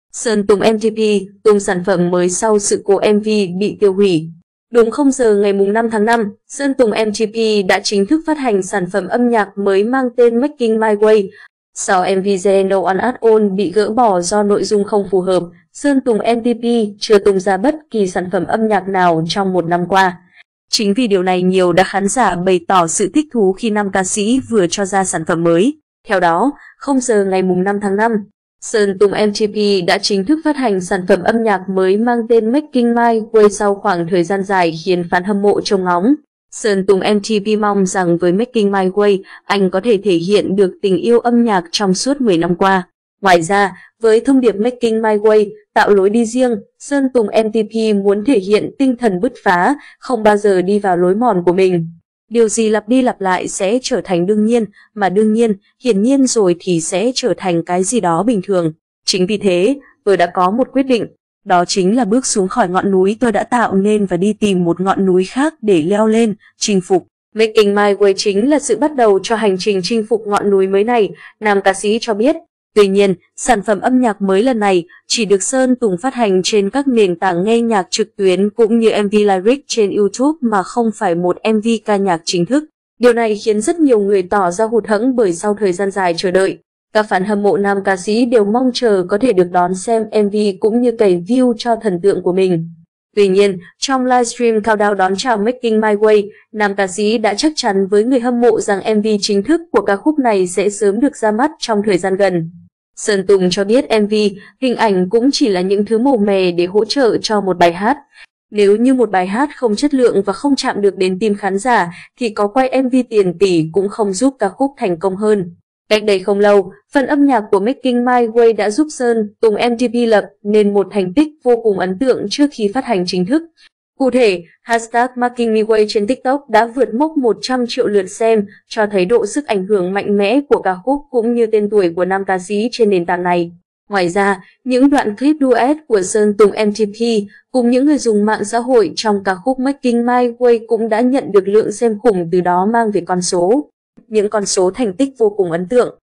Sơn Tùng MTP tung sản phẩm mới sau sự cố MV bị tiêu hủy. Đúng 0 giờ ngày 5 tháng 5, Sơn Tùng MTP đã chính thức phát hành sản phẩm âm nhạc mới mang tên Making My Way. Sau MV Zeno On At All bị gỡ bỏ do nội dung không phù hợp, Sơn Tùng MTP chưa tung ra bất kỳ sản phẩm âm nhạc nào trong một năm qua. Chính vì điều này nhiều đã khán giả bày tỏ sự thích thú khi nam ca sĩ vừa cho ra sản phẩm mới. Theo đó, 0 giờ ngày 5 tháng 5, Sơn Tùng MTP đã chính thức phát hành sản phẩm âm nhạc mới mang tên Making My Way sau khoảng thời gian dài khiến fan hâm mộ trông ngóng. Sơn Tùng MTP mong rằng với Making My Way, anh có thể thể hiện được tình yêu âm nhạc trong suốt 10 năm qua. Ngoài ra, với thông điệp Making My Way, tạo lối đi riêng, Sơn Tùng MTP muốn thể hiện tinh thần bứt phá, không bao giờ đi vào lối mòn của mình. Điều gì lặp đi lặp lại sẽ trở thành đương nhiên, mà đương nhiên, hiển nhiên rồi thì sẽ trở thành cái gì đó bình thường. Chính vì thế, tôi đã có một quyết định, đó chính là bước xuống khỏi ngọn núi tôi đã tạo nên và đi tìm một ngọn núi khác để leo lên, chinh phục. Making My Way chính là sự bắt đầu cho hành trình chinh phục ngọn núi mới này, nam ca sĩ cho biết. Tuy nhiên, sản phẩm âm nhạc mới lần này chỉ được Sơn Tùng phát hành trên các nền tảng nghe nhạc trực tuyến cũng như MV Lyric trên YouTube mà không phải một MV ca nhạc chính thức. Điều này khiến rất nhiều người tỏ ra hụt hẫng bởi sau thời gian dài chờ đợi, các fan hâm mộ nam ca sĩ đều mong chờ có thể được đón xem MV cũng như cày view cho thần tượng của mình. Tuy nhiên, trong livestream countdown đón chào Making My Way, nam ca sĩ đã chắc chắn với người hâm mộ rằng MV chính thức của ca khúc này sẽ sớm được ra mắt trong thời gian gần. Sơn Tùng cho biết MV, hình ảnh cũng chỉ là những thứ màu mè để hỗ trợ cho một bài hát. Nếu như một bài hát không chất lượng và không chạm được đến tim khán giả, thì có quay MV tiền tỷ cũng không giúp ca khúc thành công hơn. Cách đây không lâu, phần âm nhạc của Making My Way đã giúp Sơn Tùng MTP lập nên một thành tích vô cùng ấn tượng trước khi phát hành chính thức. Cụ thể, hashtag Making My Way trên TikTok đã vượt mốc 100 triệu lượt xem, cho thấy độ sức ảnh hưởng mạnh mẽ của ca khúc cũng như tên tuổi của nam ca sĩ trên nền tảng này. Ngoài ra, những đoạn clip duet của Sơn Tùng MTP cùng những người dùng mạng xã hội trong ca khúc Making My Way cũng đã nhận được lượng xem khủng, từ đó mang về con số. Những con số thành tích vô cùng ấn tượng.